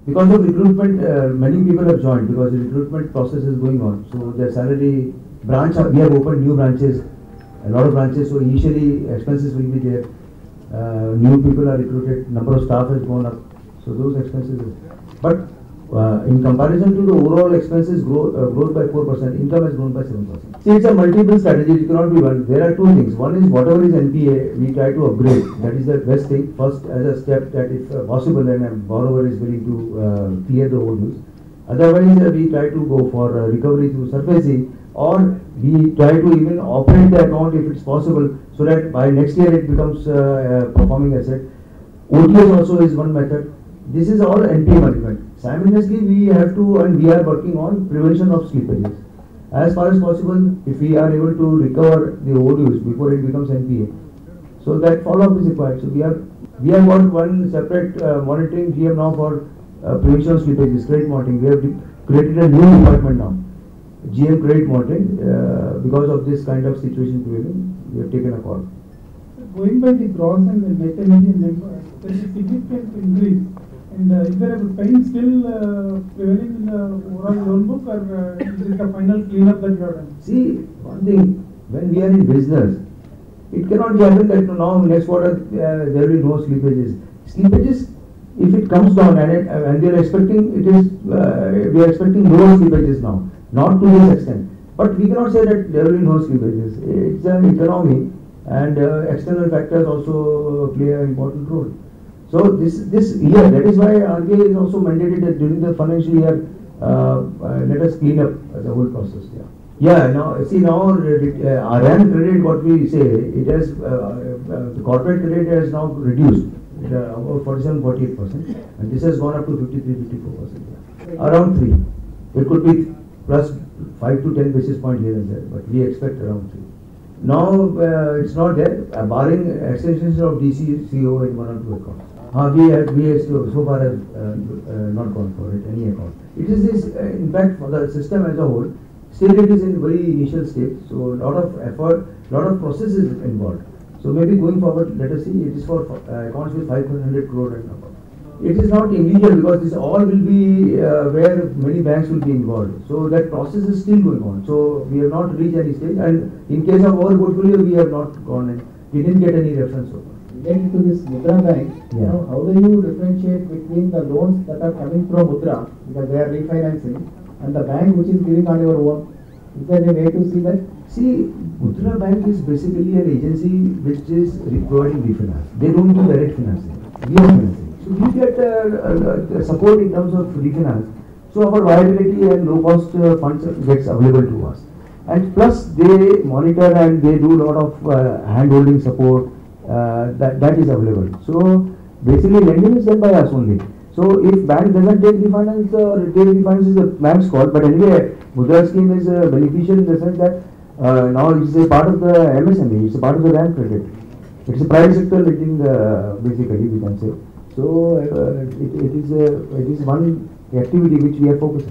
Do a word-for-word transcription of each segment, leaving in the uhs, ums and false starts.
Because of recruitment, uh, many people have joined because the recruitment process is going on. So their salary branch, we have opened new branches, a lot of branches. So initially expenses will be there. Uh, new people are recruited, number of staff has gone up. So those expenses. But uh, in comparison to the overall expenses grow, uh, growth by four percent, income has grown by seven percent. See, it's a multiple strategy, it cannot be one. There are two things. One is whatever is N P A, we try to upgrade. That is the best thing. First, as a step that if uh, possible and a borrower is willing to uh, clear the old dues. Otherwise, uh, we try to go for uh, recovery through surfacing, or we try to even operate the account if it's possible, so that by next year it becomes uh, a performing asset. O T S also is one method. This is all N P A management. Simultaneously, we have to, and we are working on prevention of slippages. As far as possible, if we are able to recover the old dues before it becomes N P A, so that follow-up is required. So we are, we have got one separate uh, monitoring G M now for uh, prevention of slippages, credit monitoring. We have created a new department now, G M credit monitoring, uh, because of this kind of situation prevailing. We have taken a call. Going by the gross and the net N P A number, there is a significant increase. And uh, is there a pain still uh, prevailing in the overall loan book, or uh, is it the final cleanup that you have done? See, one thing, when we are in business, it cannot be happen that now next quarter uh, there will be no slippages. Slippages, if it comes down and, it, uh, and we are expecting it is, uh, we are expecting lower slippages now, not to this extent. But we cannot say that there will be no slippages. It's an economy, and uh, external factors also play an important role. So this this year, that is why R B I is also mandated that during the financial year, uh, uh, let us clean up the whole process. Yeah. Yeah. Now see now uh, R M credit, what we say, it has uh, uh, the corporate credit has now reduced uh, about forty-seven, forty-eight percent, and this has gone up to fifty-three, fifty-four percent. Yeah. Around three. It could be plus five to ten basis point here and there, but we expect around three. Now uh, it's not there, uh, barring extensions of D C C O in one or two accounts. Uh, we have, we have so, so far have uh, uh, not gone for it, any account. It is this, uh, in fact, for the system as a whole, still it is in very initial stage, so a lot of effort, lot of processes involved. So maybe going forward, let us see, it is for uh, accounts with five hundred crore and above. It is not individual because this all will be uh, where many banks will be involved. So that process is still going on. So we have not reached any stage, and in case of our portfolio, we have not gone and we didn't get any reference so far. Related to this Mudra Bank, yeah. You know, how do you differentiate between the loans that are coming from Mudra, because they are refinancing, and the bank which is giving on your own? Is there any way to see that? See, Mudra Bank is basically an agency which is providing refinance. They don't do direct financing. We are financing. So we get uh, uh, support in terms of refinance. So our viability and low cost uh, funds gets available to us. And plus they monitor and they do a lot of uh, hand holding support. Uh, that, that is available. So basically lending is done by us only. So if bank doesn't take refinance or take refinance is the bank's call, but anyway Mudra scheme is uh, beneficial in the sense that uh, now it is a part of the M S M E, it's a part of the bank credit. It's a private sector lending uh, basically we can say. So uh, it, it is a, it is one activity which we are focusing.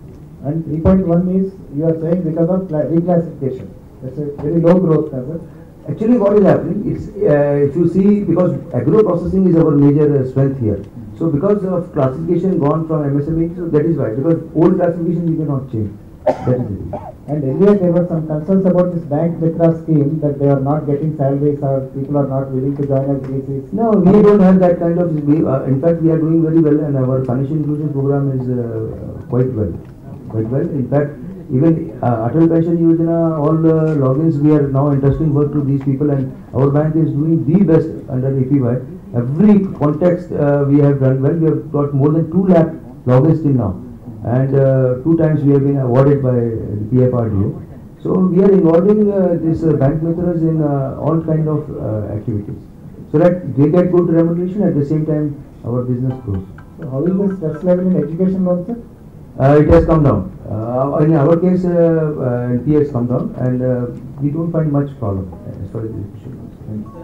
And three point one is you are saying because of reclassification. That's a very low growth level. Actually, what is happening is, uh, if you see, because agro processing is our major uh, strength here. So, because of classification gone from M S M E, so that is why. Because old classification we cannot change. That is it. And earlier there were some concerns about this Bank Mitra scheme that they are not getting salaries or people are not willing to join as V Cs. No, we don't have that kind of. We, uh, in fact, we are doing very well, and our financial inclusion program is uh, quite well, quite well. In fact. Even uh, Atal Pension Yojana, all the logins, we are now entrusting work to these people, and our bank is doing the best under A P Y. Every context uh, we have done well. We have got more than two lakh logins till now, and uh, two times we have been awarded by the P F R D A. So we are involving uh, this uh, bank methods in uh, all kind of uh, activities, so that they get good remuneration at the same time our business grows. So how is the stress level in education loans, sir? Uh, it has come down. Uh, in our case, uh, uh, N P A has come down, and uh, we don't find much problem as far as education is concerned.